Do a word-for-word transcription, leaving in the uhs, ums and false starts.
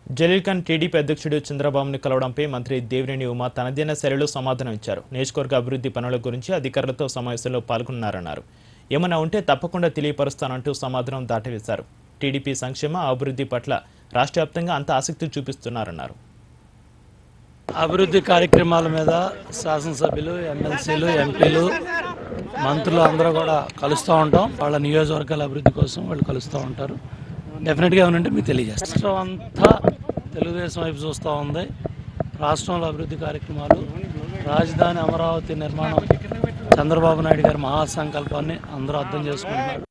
Jaleel Khan TDP అధ్యక్షుడు చంద్రబాబును కలవడంపై మంత్రి దేవినేని ఉమా తనదైన శైలిలో సమాధానం ఇచ్చారు. నియోజకవర్గ అభివృద్ధి పనుల గురించి అధికారులతో సమావేశంలో పాల్గొన్నారన్నారు. ఏమన్నా ఉంటే తప్పకుండా తెలియపరుస్తానంటూ సమాధానం దాటవేశారు. టీడీపీ సంక్షేమ అభివృద్ధి పట్ల రాష్ట్ర వ్యాప్తంగా అంత ఆసక్తి చూపిస్తున్నారన్నారు. అభివృద్ధి కార్యక్రమాల మీద శాసనసభ్యులు, ఎమ్మెల్సీలు, ఎంపీలు, మంత్రులు అందరూ కూడా కలుస్తూ ఉంటాం. వాళ్ళ నియోజకవర్గాల అభివృద్ధి కోసం వాళ్ళు కలుస్తూ ఉంటారు. డెఫినెట్గా ఏమనంటే మీకు తెలియజేస్తాం. రాష్ట్రం అంతా తెలుగుదేశం వైపు చూస్తూ ఉంది. రాష్ట్రంలో అభివృద్ధి కార్యక్రమాలు, రాజధాని అమరావతి నిర్మాణం, చంద్రబాబు నాయుడు గారి మహాసంకల్పాన్ని అందరూ అర్థం చేసుకుంటున్నారు.